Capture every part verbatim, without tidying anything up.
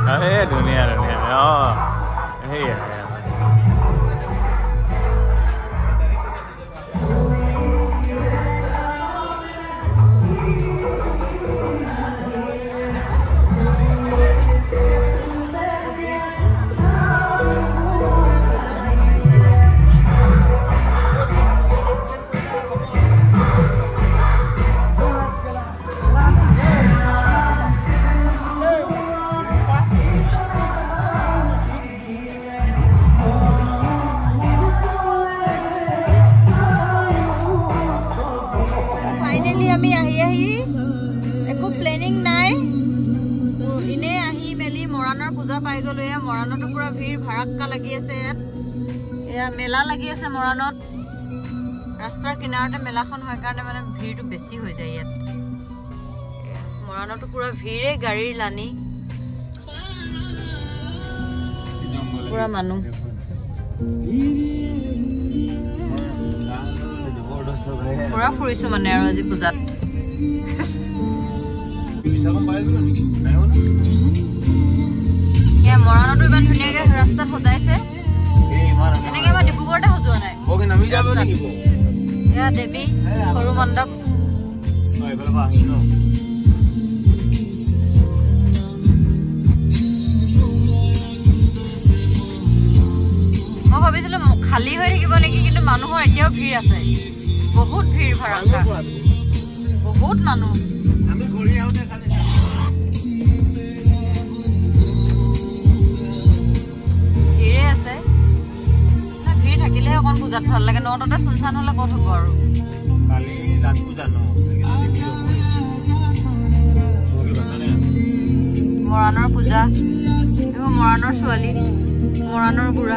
এই ধুনীয়া ধুনীয়া অঁ সেয়া মৰাণতো পুৰা ভিৰ ভাৰাক্কা লাগি আছে ইয়াত এয়া মেলা লাগি আছে মৰাণত ৰাস্তাৰ কিনাৰতে মেলাখন হয় কাৰণে মানে ভিৰটো বেছি হৈ যায় ইয়াত মৰাণতো পুৰা ভিৰে গাড়ীৰ লানি পুৰা মানুহ পুৰা ফুৰিছো মানে আৰু আজি পূজাত মৰাণতো ইমান ধুনীয়াকে ৰাস্তাত সজাইছে এনেকে আমাৰ ডিব্ৰুগড়তে সজোৱা নাই এয়া দেৱী সৰু মণ্ডপ মই ভাবিছিলো খালী হৈ থাকিব নেকি কিন্তু মানুহৰ এতিয়াও ভিৰ আছে বহুত ভিৰ ভাৰাক্কা বহুত মানুহ অকণ পূজাত ভাল লাগে নটাতে চুনচান হলে ক'ত হ'ব আৰু মৰাণৰ পূজা মৰাণৰ ছোৱালী মৰাণৰ বুঢ়া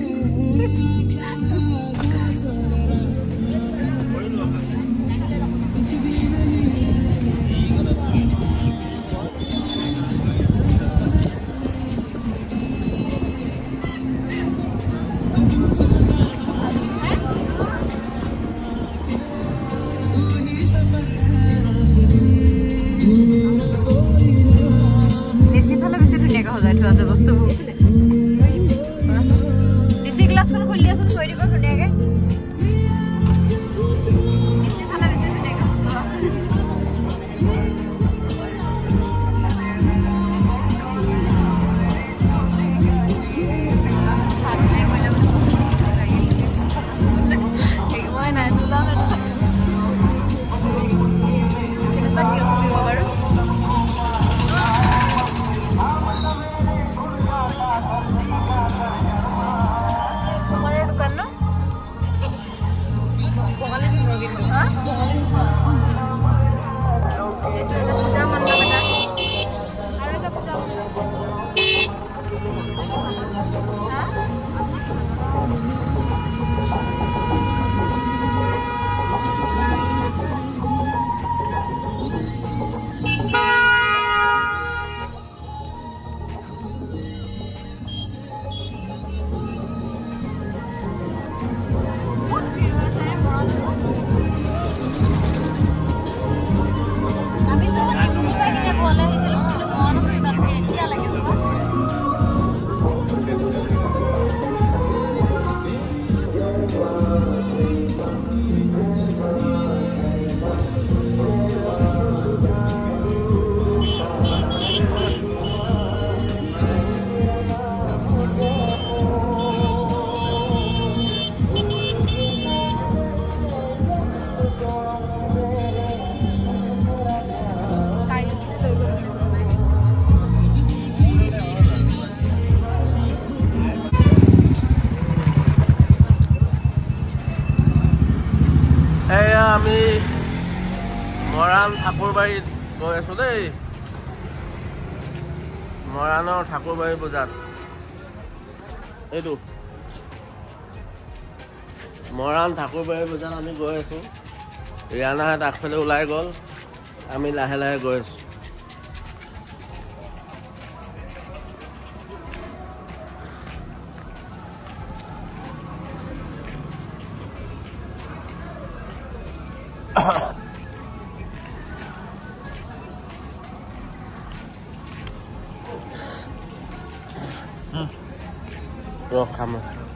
আমি মৰাণ ঠাকুৰবাৰীত গৈ আছো দেই মৰাণৰ ঠাকুৰবাৰী বজাত এইটো মৰাণ ঠাকুৰবাৰী বজাত আমি গৈ আছো ৰিয়ানাহঁত আগফালে ওলাই গ'ল আমি লাহে লাহে গৈ আছো ৰখ খাম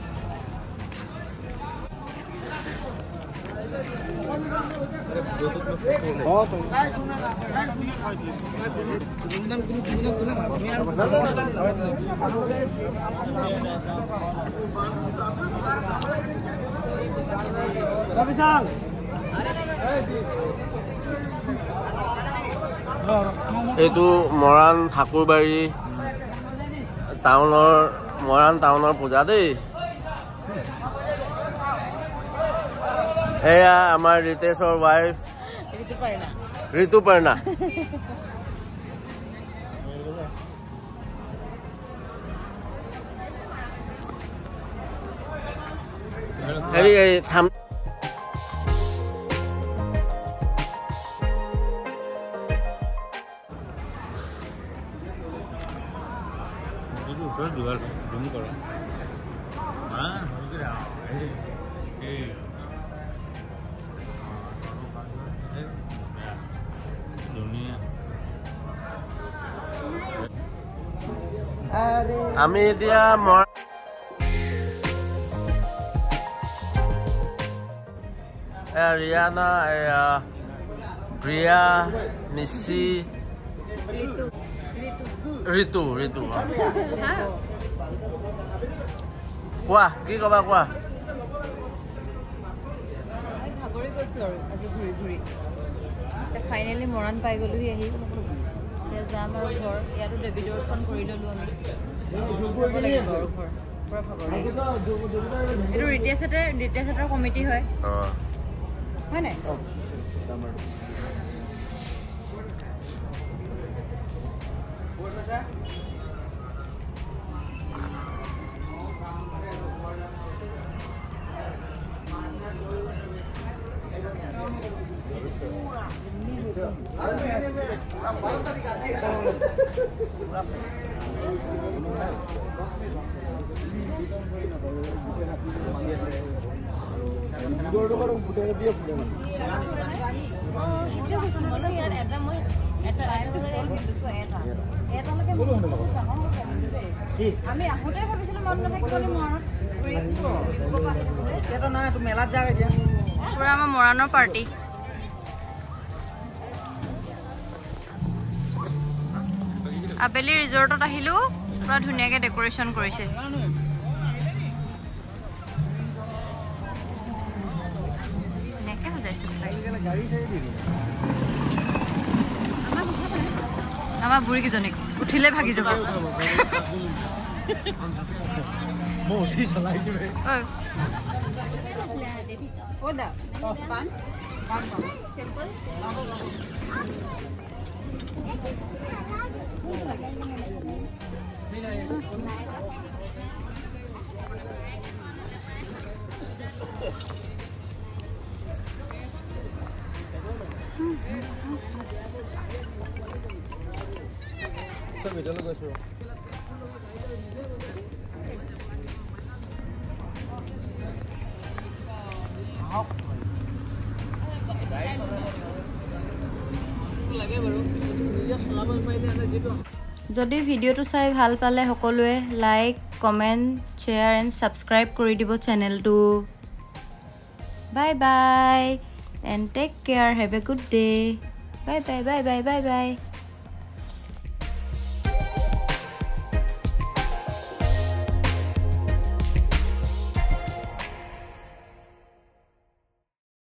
এইটো মৰাণ ঠাকুৰবাৰী টাউনৰ মৰাণ টাউনৰ পূজা দেই এয়া আমাৰ ৰিতেশৰ ৱাইফ ঋতুপৰ্ণা হেৰি এই থাম जुगाड़ जूम करो हाँ আমি এতিয়া মৰ ৰিয়ানা প্ৰিয়া নিশি ঋতু ঋতু কোৱা কি কবা কোৱা ফাইনেলি মৰাণ পাই গলোহি আহি যাম আৰু ঘৰ ইয়াতো দেৱী দৰ্শন কৰি ললো আমি লাগিব আৰু ঘৰ পুৰা ভাগৰ এইটো ৰিতেশহঁতে ৰিতেশহঁতৰ কমিটি হয় হয় নাই আমি আহোঁতে ভাবিছিলো মন নাথাকিব মেলাত যা গৈছে পুৰা আমাৰ মৰাণৰ পাৰ্টি আবেলি ৰিজৰ্টত আহিলো পুৰা ধুনীয়াকে ডেকোৰেশ্যন কৰিছে আমাৰ বুঢ়ী কেইজনীক উঠিলে ভাগি যাব যদি ভিডিওটো চাই ভাল পালে সকলোৱে like comment share and subscribe কৰি দিব চেনেলটো bye bye and take care have a good day bye bye bye bye bye by